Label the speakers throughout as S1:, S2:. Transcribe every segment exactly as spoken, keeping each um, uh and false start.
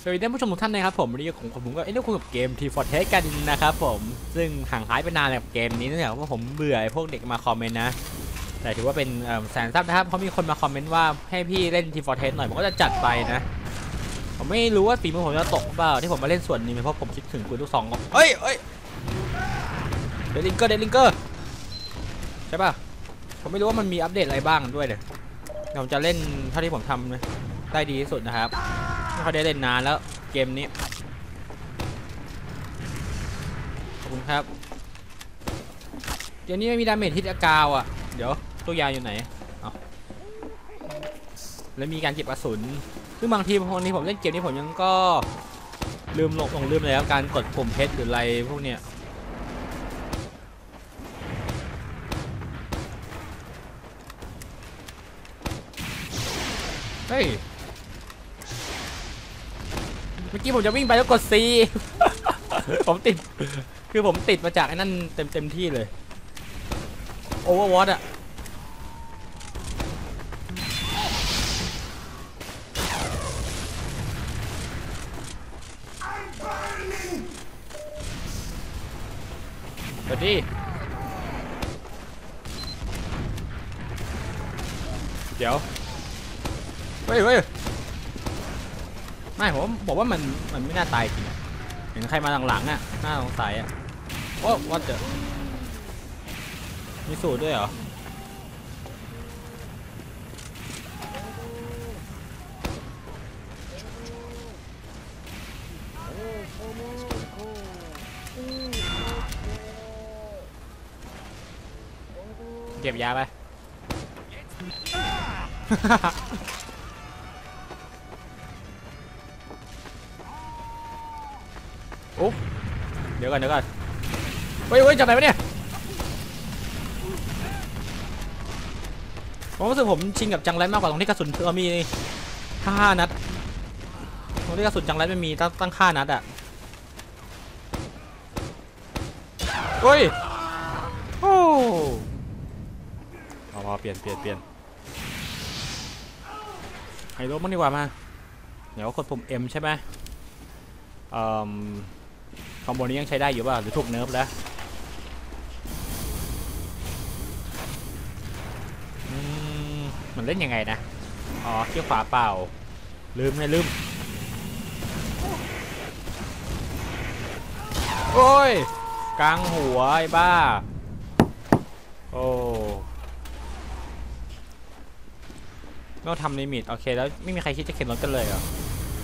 S1: สวัสดีท่านผู้ชมทุกท่านนะครับผมวันนี้ผมผมก็เอ้ยเรื่องคุยกับเกม ที ฟอร์ เทส กันนะครับผมซึ่งห่างหายไปนานกับเกมนี้เนื่องจากว่าผมเบื่อพวกเด็กมาคอมเมนต์นะแต่ถือว่าเป็นแสนซับนะครับเพราะมีคนมาคอมเมนต์ว่าให้พี่เล่น ที ฟอร์ เทส หน่อยผมก็จะจัดไปนะผมไม่รู้ว่าฝีมือผมจะตกเปล่าที่ผมมาเล่นส่วนนี้เพราะผมคิดถึงคุณทุกสองเอ้ยเอ้ยเดลิงเกอร์เดลิงเกอร์ใช่ป่ะผมไม่รู้ว่ามันมีอัปเดตอะไรบ้างด้วยเลยผมจะเล่นเท่าที่ผมทำได้ดีที่สุดนะครับไม่ค่อยได้เล่นนานแล้วเกมนี้ขอบคุณครับเกมนี้ไม่มีดาเมจฮิตอากาวอ่ะเดี๋ยวตัวยาอยู่ไหนอ๋อแล้วมีการเก็บอสูรซึ่งบางทีบางทีผมเล่นเกมนี้ผมยังก็ลืมลงลงลืมเลยครับการกดปุ่มเพชรหรืออะไรพวกเนี้ยเฮ้ยเมื่อกี้ผมจะวิ่งไปแล้วกด C ผมติดคือผมติดมาจากไอ้นั่นเต็มเต็มที่เลยโอเวอร์วอตอะสวัสดีเดี๋ยวเฮ้ยเฮ้ยไม่ผมบอกว่ามันมันไม่น่าตายจริงอะเห็นใครมาหลังๆอะน่าสงสัยอะโอ้วัดเจอมีสูตรด้วยเหรอเก็บยาไปโอ้เดี๋ยวก่อนเดี๋ยวก่อนเฮ้ยเฮ้ยจับไหนวะเนี่ยผมรู้สึกผมชิงกับจังไรมากกว่าตรงที่กระสุนเออมีห้านัดตรงที่กระสุนจังไรไม่มีตั้งตั้งห้านัดอ่ะเฮ้ยโอ้พอพอเปลี่ยนเปลี่ยนเปลี่ยนไฮโลมั่งดีกว่ามาเดี๋ยวกดปุ่ม M ใช่ไหมเอ่อคอมโบนี้ยังใช้ได้อยู่ป่ะหรือถูกเนิร์ฟแล้วมันเล่นยังไงนะอ๋อเขี้ยวขวาเปล่าลืมไงลืมโอ้ยกลางหัวไอ้บ้าโอ้เราทำลิมิตโอเคแล้วไม่มีใครคิดจะเข็นรถกันเลยเหรอ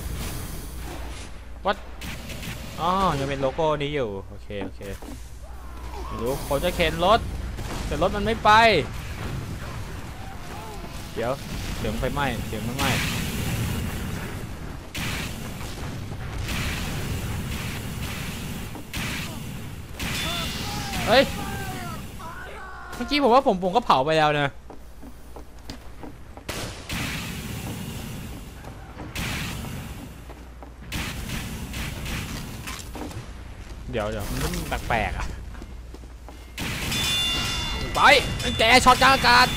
S1: วัดอ๋อยังเป็นโลโก้นี้อยู่โอเคโอเคไม่รู้ผมจะเข็นรถแต่รถมันไม่ไปเดี๋ยวเสียงไฟไหม้เสียงไม่ไหม้เฮ้ยเมื่อกี้ผมว่าผมผมก็เผาไปแล้วนะเดี๋ยวเดี๋ยวมันแปลกๆอ่ะไปแกช็อตกลางอากาศ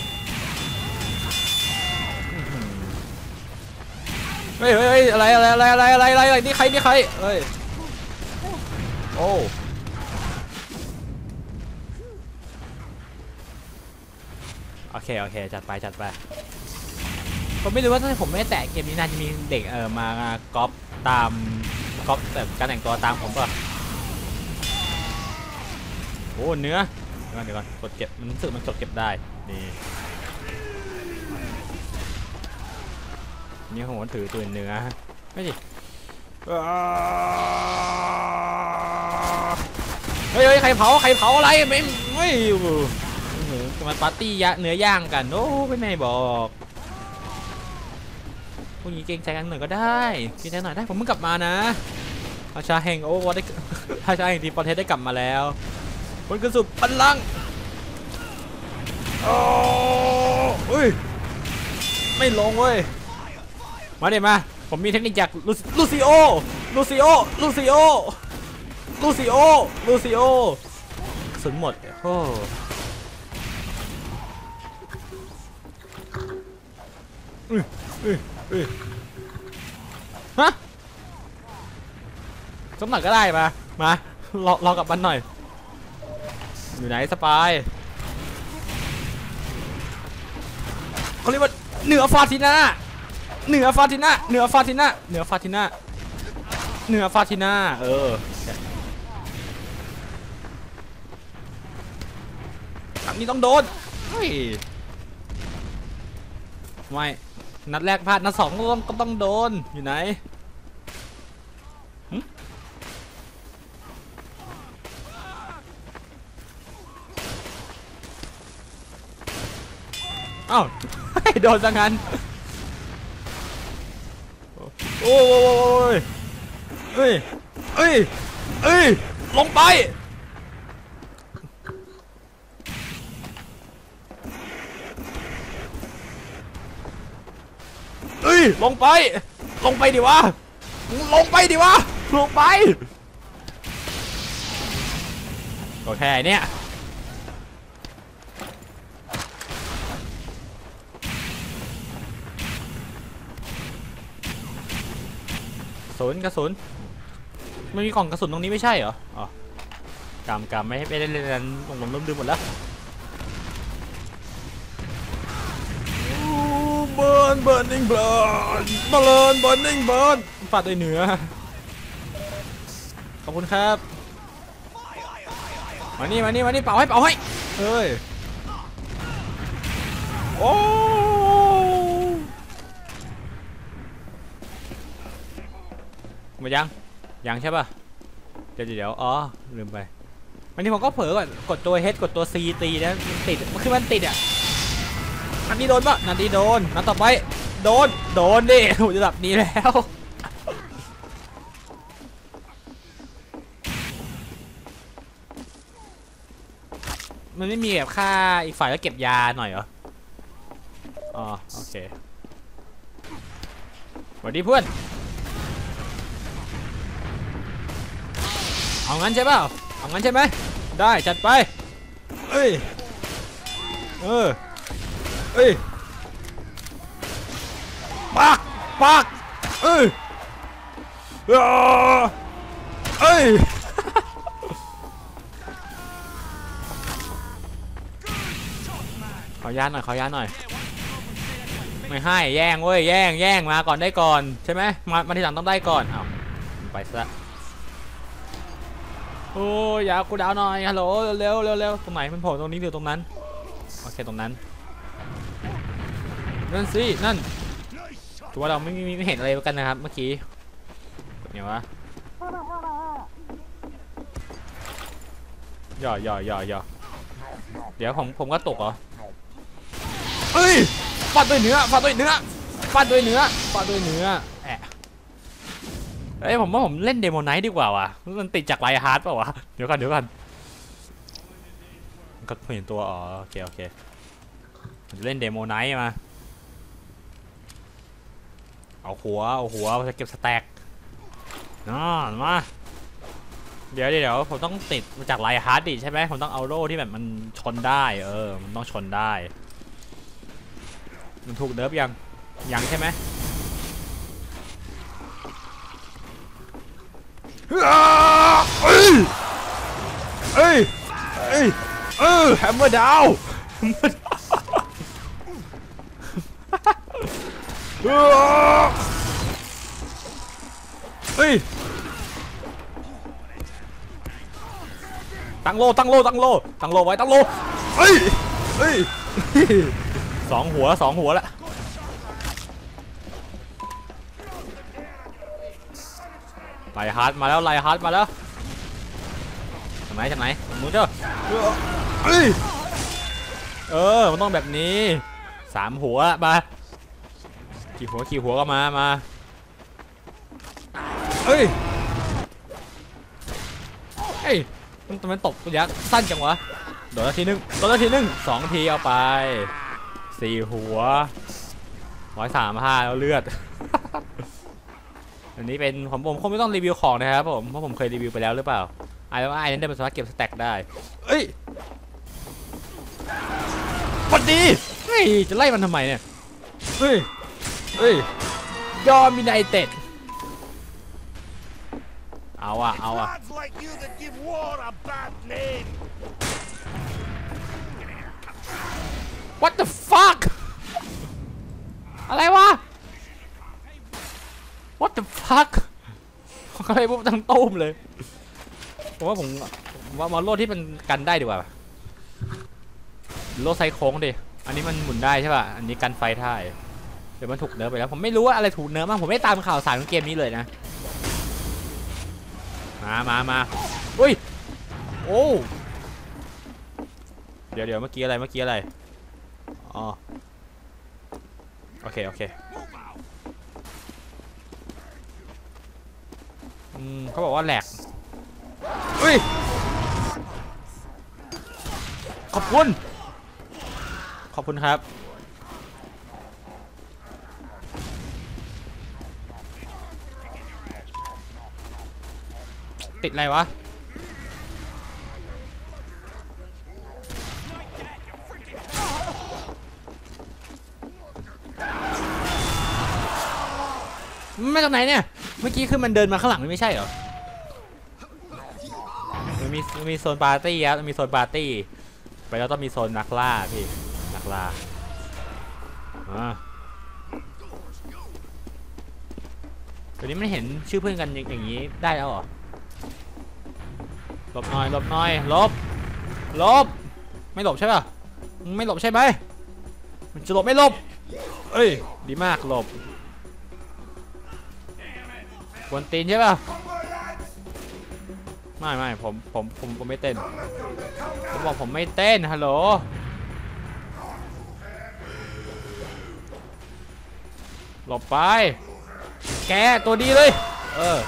S1: เฮ้ยเฮ้ยอะไรอะไรอะไรอะไรอะไรอะไรนี่ใครนี่ใครเฮ้ยโอ้โอเคโอเคจัดไปจัดไปผมไม่รู้ว่าถ้าผมไม่แตะเกมนี้น่าจะมีเด็กเออมาก๊อปตามก๊อปแบบการแต่งตัวตามผมป่ะโอ้เนื้อเดี๋ยวก่อนเดี๋ยวก่อนกดเก็บมันรู้สึกมันจดเก็บได้นี่นี่ผมถือตัวเนื้อไม่ดิเฮ้ยเฮ้ยใครเผาใครเผาอะไรไม่ไม่มันปาร์ตี้ยะเนื้อย่างกันโอ้ไม่ไม่บอกพวกนี้เก่งใจกันหน่อยก็ได้เก่งใจหน่อยได้ผมเพิ่งกลับมานะราชาแห่งโอ้วได้ราชาแห่งที ฟอร์ เทส ได้กลับมาแล้วบนกระสุนบัลลังก์โอ้ยไม่ลงเว้ยมาเดี๋ยวมาผมมีเทคนิคจากลูซิโอลูซิโอลูซิโอลูซิโอลูซิโอกระสุนหมดโอ้ฮะสักหน่อยก็ได้มามารอรอกับมันหน่อยอยู่ไหนสปายเขาเรียกว่าเหนือฟาติน่าเหนือฟาติน่าเหนือฟาติน่าเหนือฟาติน่าเหนือฟาติน่าเอออันนี้ต้องโดนเฮ้ยไม่นัดแรกพลาดนัดสองก็ต้องก็ต้องโดนอยู่ไหนอ้าวโดนซะงั้นโอ้ยเอ้ยเอ้ยเอ้ยลงไปเอ้ยลงไปลงไปดิวะลงไปดิวะลงไปก็แค่เนี้ยกระสุนกระสุนไม่มีกล่องกระสุนตรงนี้ไม่ใช่เหรออ๋อกำกำไม่ให้ไปเล่นเล่นลงลงลืมหมดแล้วเบิร์นเบิร์นนิ่งเบิร์นเบิร์นเบิร์นนิ่งเบิร์นฟาดด้วยเนื้อขอบคุณครับมานี่มานี่มานี่เป่าให้เป่าให้เฮ้ยโอ้มายังยังใช่ป่ะเดี๋ยวเดี๋ยวอ๋อลืมไปวันนี้ผมก็เผลอกดกดตัว H กดตัว C ตีนะมันติดมันคือมันติดอ่ะนัดนี้โดนป่ะนัดนี้โดนนัดต่อไปโดนโดนดิโหระดับนี้แล้วมันไม่มีแบบค่าอีกฝ่ายแล้วเก็บยาหน่อยเหรออ๋อโอเคสวัสดีเพื่อนเอางั้นใช่เปล่าเอางั้นใช่ไหมได้จัดไปเอ้ยเออเอ้ยปักปักเอ้ยเอ้ยขอยาหน่อยขอยาหน่อยไม่ให้แย่งเว้ยแย่งแย่งมาก่อนได้ก่อนใช่ไหมมามาทีหลังต้องได้ก่อนเอาไปซะโอ้ยอยากกูดาวหน่อยฮัลโหลเร็วเร็วเร็วตรงไหนมันโผล่ตรงนี้หรือตรงนั้นโอเคตรงนั้นนั่นสินั่นถือว่าเราไม่มีไม่เห็นอะไรกันนะครับเมื่อกี้เห็นวะย่อย่อย่อย่อเดี๋ยวผมผมก็ตกเหรอเอ้ยฟาดด้วยเนื้อฟาดด้วยเนื้อฟาดด้วยเนื้อฟาดด้วยเนื้อแอะเอ้ยผมว่าผมเล่นเดโมไนท์ดีกว่าว่ะมันติดจากไลฮาร์ดเปล่าวะเดี๋ยวกันเดี๋ยวกันก็เห็นตัวอ๋อโอเคโอเคเล่นเดโมไนท์มาเอาหัวเอาหัวจะเก็บสแต็กน่ามาเดี๋ยวเดี๋ยวผมต้องติดมาจากไลฮาร์ดดิใช่ไหมผมต้องเอาโล่ที่แบบมันชนได้เออมันต้องชนได้มันถูกเดิร์ฟยังยังใช่ไหมเอ้ยเอ้ยเอ้ยเออแฮมเมอร์ดาวเฮ้ยตั้งโลตั้งโลตั้งโลตั้งโลไว้ตั้งโลเฮ้ยเฮ้ยสองหัวสองหัวละไลฮาร์ดมาแล้วไลฮาร์ดมาแล้วจากไหนจากไหนมึงเจ้าเอ้ยเออมันต้องแบบนี้สามหัวมากี่หัวกี่หัวก็มามาเอ้ยเฮ้ยมันมันตบระยะสั้นจังวะโดนทีนึงโดนทีนึงสองทีเอาไปสี่หัวร้อยสามห้าแล้วเลือดอันนี้เป็นผมผมคงไม่ต้องรีวิวของนะครับผมเพราะผมเคยรีวิวไปแล้วหรือเปล่าไอ้แล้วไอ้นั้นได้เป็นสามารถเก็บสแต็กได้เอ้ยพอดีเฮ้ยจะไล่มันทำไมเนี่ยเฮ้ยเฮ้ยยอมมินไอเต็ดเอาอะเอาอะ What the fuck อะไรวะ What the fuck อะไรพวกทั้งตุ้มเลยผมว่าผมว่ามาโลดที่มันกันได้ดีกว่าโลดไซโค้งดิอันนี้มันหมุนได้ใช่ป่ะอันนี้กันไฟได้เดี๋ยวมันถูกเนิร์ฟไปแล้วผมไม่รู้ว่าอะไรถูกเนิร์ฟบ้างผมไม่ตามข่าวสารของเกมนี้เลยนะมามามาอุ้ยโอ้เดี๋ยวเดี๋ยวเมื่อกี้อะไรเมื่อกี้อะไรอ๋อโอเคโอเคอืมเขาบอกว่าแหลกอุ้ยขอบคุณขอบคุณครับติดอะไรวะไม่ตรงไหนเนี่ยเมื่อกี้คือมันเดินมาข้างหลังไม่ใช่เหรอมันมีมันมีโซนปาร์ตี้ครับมันมีโซนปาร์ตี้ไปแล้วต้องมีโซนนักล่าพี่นักล่าอ่าเดี๋ยวนี้ไม่เห็นชื่อเพื่อนกันอย่างนี้ได้แล้วเหรอหลบหน่อยหลบหน่อยหลบหลบไม่หลบใช่ป่ะไม่หลบใช่ไหมมันจะหลบไม่หลบเอ้ยดีมากหลบบนตีนใช่ป่ะไม่ไม่ผมผมผมผมไม่เต้นผมบอกผมไม่เต้นฮัลโหลหลบไปแกตัวดีเลยเออ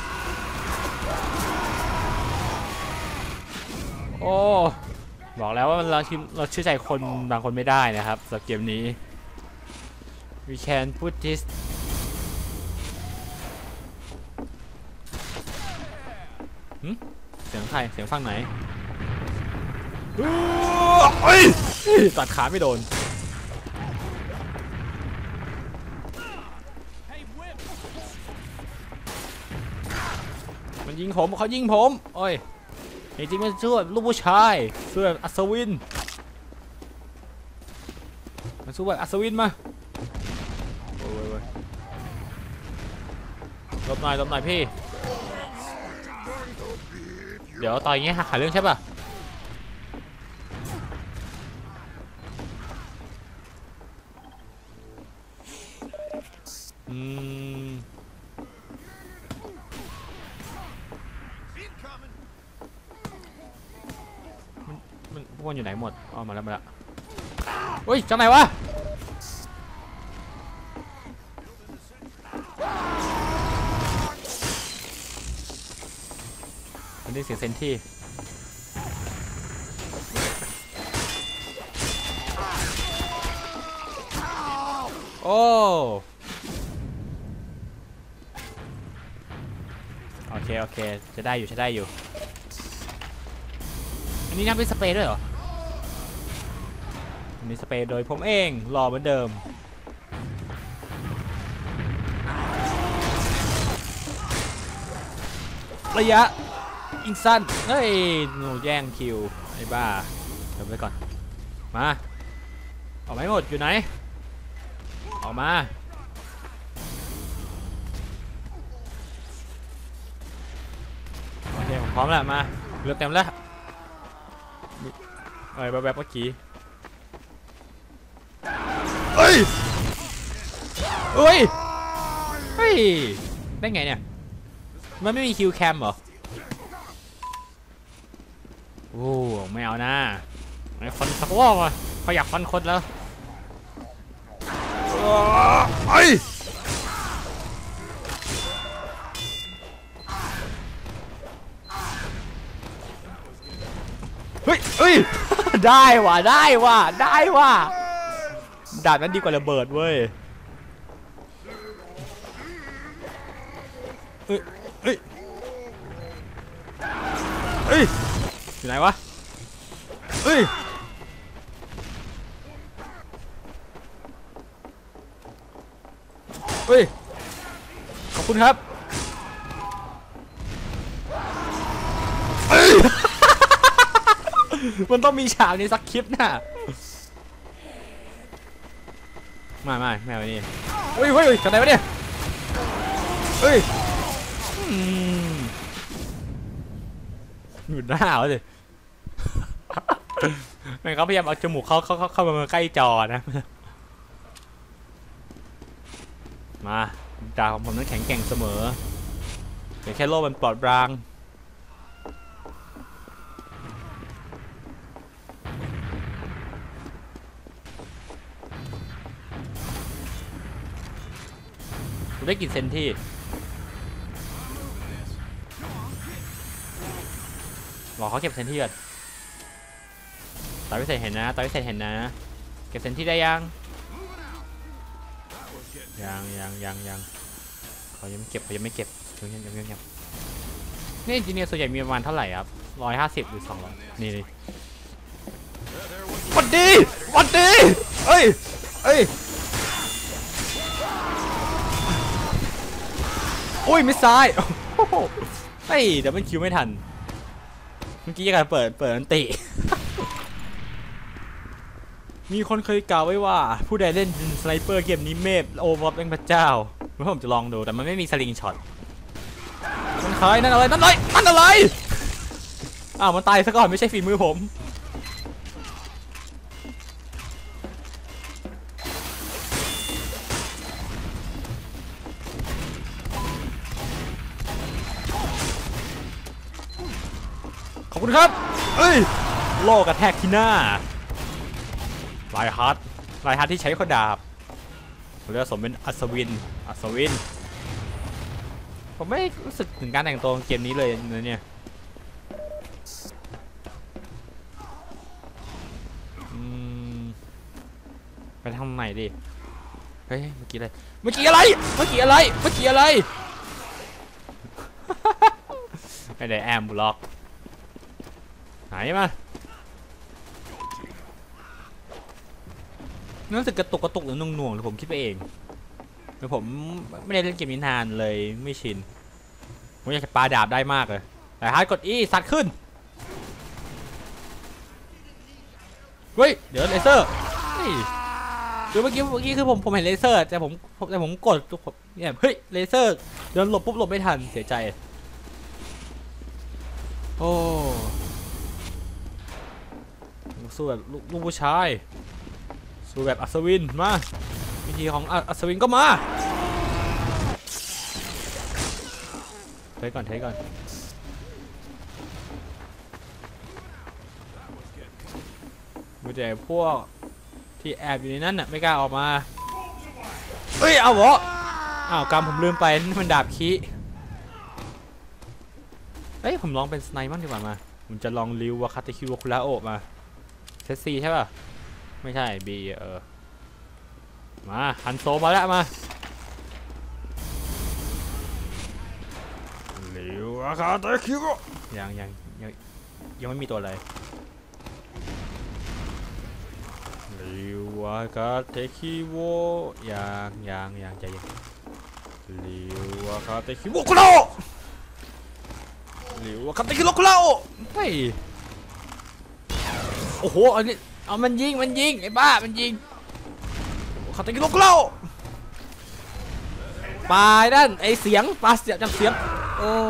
S1: โอ้บอกแล้วว่าเราเราเชื่อใจคนบางคนไม่ได้นะครับสำหรับเกมนี้ we can put this เสียงใครเสียงฝั่งไหนเอ้ยตัดขาไม่โดนมันยิงผมเขายิงผมโอ้ยจริงๆมันช่วยลูกผู้ชายช่วยอัศวินมันช่วยอัศวินมาโอ้ยหลบหน่อยหลบหน่อยพี่เดี๋ยวต่อยอย่างงี้หาเรื่องใช่ป่ะอืมมันพวกมันอยู่ไหนหมดอ๋อมาแล้วมาแล้วอุ้ยจังไหนวะมันได้เสียงเซนที่โอ้โอเคโอเคจะได้อยู่จะได้อยู่อันนี้น้ำเป็นสเปรย์ด้วยเหรออันนี้สเปรย์โดยผมเองรอเหมือนเดิมระยะอิงสั้นเฮ้ยหนูแย่งคิวไอ้บ้าเดี๋ยวไปก่อนมาออกมาให้หมดอยู่ไหนออกมาโอเคผมพร้อมแล้วมาเรือเต็มแล้วอะไรแบบแบบเมื่อกี้เฮ้ยเฮ้ยเฮ้ยได้ไงเนี่ยมันไม่มีคิวแคมเหรอโอ้ไม่เอานะไอ้คนสักวอกอะเขาอยากฟันคนแล้วไอ้เฮ้ยเฮ้ยได้ว่ะได้ว่ะได้ว่ะดาบนั้นดีกว่าระเบิดเว้ยเฮ้ยเฮ้ยเฮ้ยอยู่ไหนวะเฮ้ยเฮ้ยขอบคุณครับมันต้องมีฉากในสักคลิปน่ะไม่ไม่ไม่เอานี่เฮ้ยเฮ้ยจะไหนวะเนี่ยเฮ้ยหยุดหน้าเลยแม่งเขาพยายามเอาจมูกเขาเข้าเข้ามาใกล้จอนะมาดาวของผมนั้นแข็งแกร่งเสมอแต่แค่โลกมันปลอดบางผมได้กลิ่นเซนที่รอเขาเก็บเซนที่ก่อนตาวิเศษเห็นนะตาวิเศษเห็นนะเก็บเซนที่ได้ยังยังยังยังยังเขายังไม่เก็บเขายังไม่เก็บยังยังยังยังนี่จริงๆส่วนใหญ่มีประมาณเท่าไหร่ครับร้อยห้าสิบหรือสองร้อยนี่นี่วันดีวันดีเอ้ยเอ้ยโอ้ยมิสไซล์เฮ้ยเดี๋ยวมันคิวไม่ทันเมื่อกี้ยังไงเปิดเปิดอันติมีคนเคยกล่าวไว้ว่าผู้ใดเล่นสไนเปอร์เกมนี้เมฟโอเวอร์เป็นพระเจ้าเมื่อผมจะลองดูแต่มันไม่มีสลิงช็อตมันใครนั่นอะไรนั่นอะไรนั่นอะไรอ้าวมันตายซะก่อนไม่ใช่ฝีมือผมขอบคุณครับเอ้ยโลกระแทกที่หน้าลายฮาร์ดลายฮาร์ดที่ใช้ข้อดาบเรียกสมเป็นอัศวินอัศวินผมไม่รู้สึกถึงการแต่งตัวเกมนี้เลยนะเนี่ยไปทำไหนดิเฮ้ยเมื่อกี้อะไรเมื่อกี้อะไรเมื่อกี้อะไรเมื่อกี้อะไรไม่ได้แอมบล็อกหายมารู้สึกกระตุกกระตุกหรือนุ่งหน่วงหรือผมคิดไปเองแต่ผมไม่ได้เล่นเกมนี้นานเลยไม่ชินผมอยากจะปาดาบได้มากเลยแต่ฮาร์ดกดอีสัตว์ขึ้นเฮ้ยเดี๋ยวเลเซอร์เดี๋ยวเมื่อกี้เมื่อกี้คือผมผมเห็นเลเซอร์แต่ผมแต่ผมกดเนี่ยเฮ้ยเลเซอร์เดินหลบปุ๊บหลบไม่ทันเสียใจโอ้สู้แบบลูกผู้ชายสู้แบบอัศวินมาวิธีของอัศวินก็มาเทก่อนเทก่อนมีแต่พวกที่แอบอยู่ในนั้นน่ะไม่กล้าออกมาเอ้ยเอาเหรออ้าวกำผมลืมไปนี่มันดาบคีเอ้ยผมลองเป็นสไนมั่งดีกว่ามาผมจะลองริววาคาเตคิวคุระโอะมาเซตซีใช่ป่ะไม่ใช่บีเออมาฮันโซมาแล้วมาริววาคาเตคิวยังยังยังยังไม่มีตัวอะไรริววาคาเตคิวยังยังยังใจเย็นริววาคาเตคิวคุโรริววาคาเตคิวคุโรเฮ้ยโอ้โหอันนี้เอามันยิงมันยิงไอ้บ้ามันยิงเขาตะกี้ลูกเล่าปลายด้านไอเสียงปลาเสียจากเสียงโอ้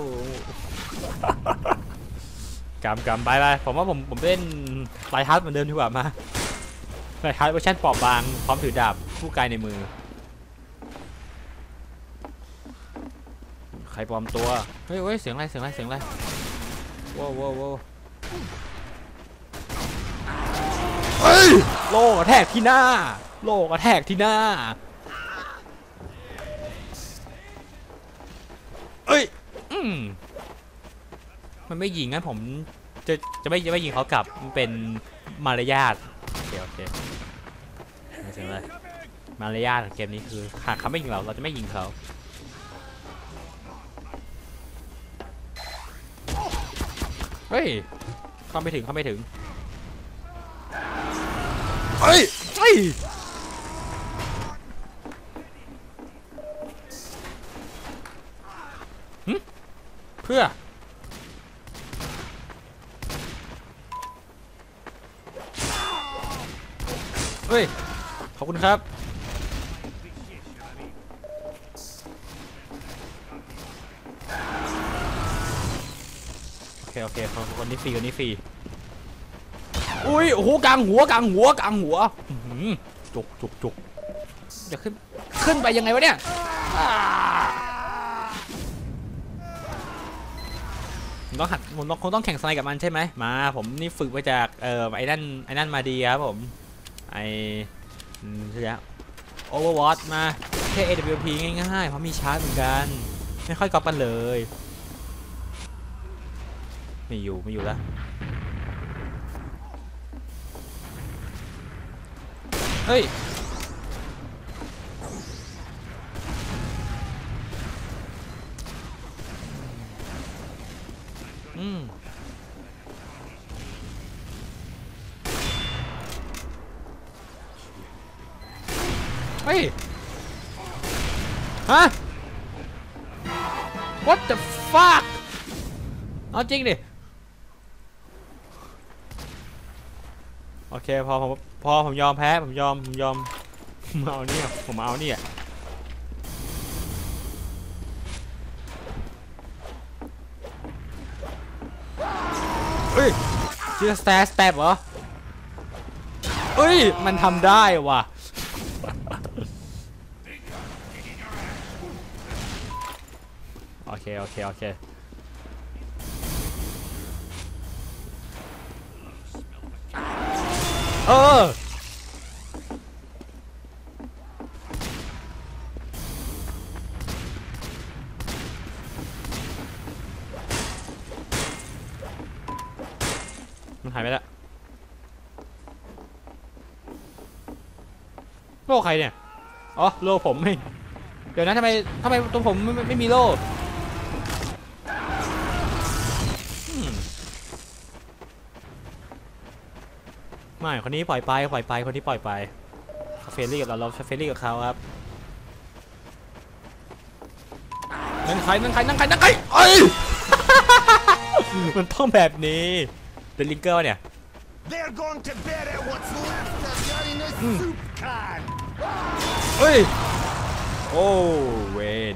S1: กำกำไปไปผมว่าผมผมเล่นไลท์ฮาร์ดเหมือนเดิมดีกว่ามาไลท์ฮาร์ดเวอร์ชันปอบบางพร้อมถือดาบคู่กายในมือใครปลอมตัวเฮ้ยเฮ้ยเสียงอะไรเสียงอะไรเสียงอะไรว้าวว้าวว้าวเฮ้ยโลกระแทกที่หน้าโลกระแทกที่หน้าเอ้ยอืมมันไม่ยิงงั้นผมจะจะไม่จะไม่ยิงเขากลับมันเป็นมารยาทโอเคโอเคไม่ใช่เลยมารยาทของเกมนี้คือหากเขาไม่ยิงเราเราจะไม่ยิงเขาเฮ้ยเข้าไม่ถึงเข้าไม่ถึงเฮ้ยเฮ้ยเพื่อเฮ้ยขอบคุณครับโอเคโอเคคนนี้ฟรีคนนี้ฟรีอุ้ยโอ้โหกลางหัวกลางหัวกลางหัวจุกจุกจุกจะขึ้นขึ้นไปยังไงวะเนี่ยผมต้องหัดผมต้องคงต้องแข่งสไนกับมันใช่ไหมมาผมนี่ฝึกมาจากเอ่อไอ้นั่นไอ้นั่นมาดีครับผมไอ้ใช่แล้วโอเวอร์วอตมาแค่ เอ ดับเบิลยู พี ง่ายๆเพราะมีชาร์จเหมือนกันไม่ค่อยก๊อปกันเลยไม่อยู่ไม่อยู่แล้วเฮ้ยอืมเฮ้ยฮะ what the fuck เอาจริงดิโอเคพอผมพอผมยอมแพ้ผมยอมผมยอมมาเอาเนี่ยผมมาเอาเนี่ยเฮ้ยชื่อสแตสแตปเหรอเฮ้ยมันทำได้ว่ะโอเคโอเคโอเคเออมันหายไปแล้วโล่ใครเนี่ยอ๋อโล่ผมไม่เดี๋ยวนะทำไมทำไมตัวผมไม่ไม่มีโล่ไม่คนนี้ปล่อยไปปล่อยไปคนนี้ปล่อยไปเฟรนลี่กับเราเราเฟรนลี่กับเขาครับนั่นใครนั่นใครนั่นใครนั่นใครเอ้ย มันต้องแบบนี้เป็นลิงเกอร์เนี่ยเฮ้ยโอ้เวน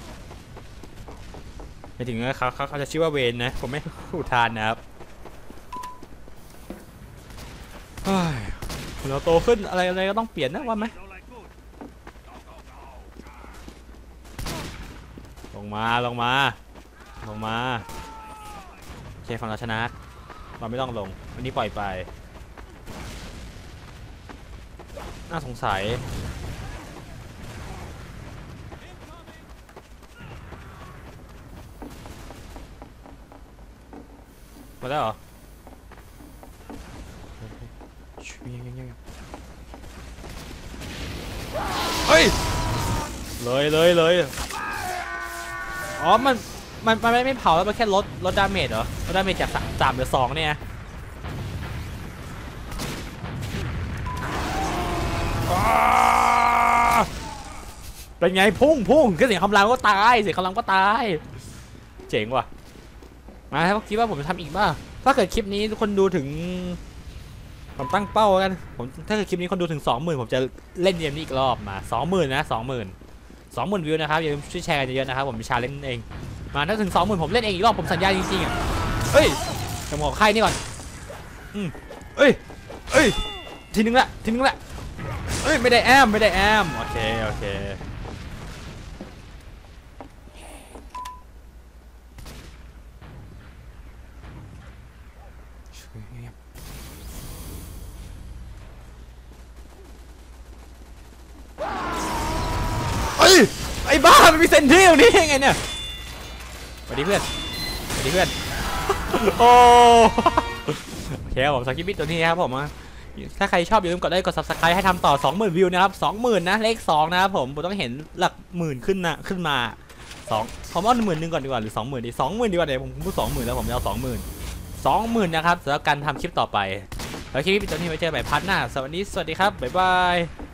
S1: ไม่ถึงนะเขาเขาเขาจะชื่อว่าเวนนะผมไม่อุทานนะครับเราโตขึ้นอะไรอะไรก็ต้องเปลี่ยนนะว่าไหมลงมาลงมาลงมาโอเคฝั่งเราชนะเราไม่ต้องลงวันนี้ปล่อยไปน่าสงสัยมาได้เหรอเฮ้ยเลยเลยเลยอ๋อมันมันมันไม่เผาแล้วมันแค่ลดลดดาเมจเหรอลดดาเมจจากสามเหลือสองเนี่ยเป็นไงพุ่งพุ่งก็เสียงคำรามก็ตายเสียงคำรามก็ตายเจ๋งว่ะมาถ้าคิดว่าผมจะทำอีกบ้างถ้าเกิดคลิปนี้ทุกคนดูถึงผมตั้งเป้ากันผมถ้าเกิดคลิปนี้คนดูถึง สองหมื่น ผมจะเล่นเกมนี้อีกรอบมา สองหมื่น นะ สองหมื่น สองหมื่น วิวนะครับอย่าลืมช่วยแชร์กันเยอะๆนะครับผมมีชาเลนจ์เองมาถ้าถึง สองหมื่น ผมเล่นเองอีกรอบผมสัญญาจริงๆอ่ะเฮ้ยจะหมอกไข่นี่ก่อนอืมเอ้ยเอ้ยทีนึงละทีนึงละเอ้ยไม่ได้แอมไม่ได้แอมโอเคโอเคไอ้บ้ามันมีเซนทรีตรงนี้ยังไงเนี่ยสวัสดีเพื่อนสวัสดีเพื่อนโอ้โอเคผมสกิปปิดตัวนี้ครับผมถ้าใครชอบอย่าลืมกดไลค์กด ซับสไครบ์ ให้ทำต่อ สองหมื่น วิวนะครับ สองหมื่น นะเลขสองนะครับผมผมต้องเห็นหลักหมื่นขึ้นนะขึ้นมาสองผมเอาหมื่นหนึ่งก่อนดีกว่าหรือ สองหมื่น ดี สองหมื่น ดีกว่าเดี๋ยวผมพูด สองหมื่น แล้วผมจะเอา สองหมื่น สองหมื่น นะครับสำหรับการทำคลิปต่อไปแล้วคลิปปิดตัวนี้ไว้เจอใหม่พาร์ทหน้าสวัสดีสวัสดีครับบ๊ายบาย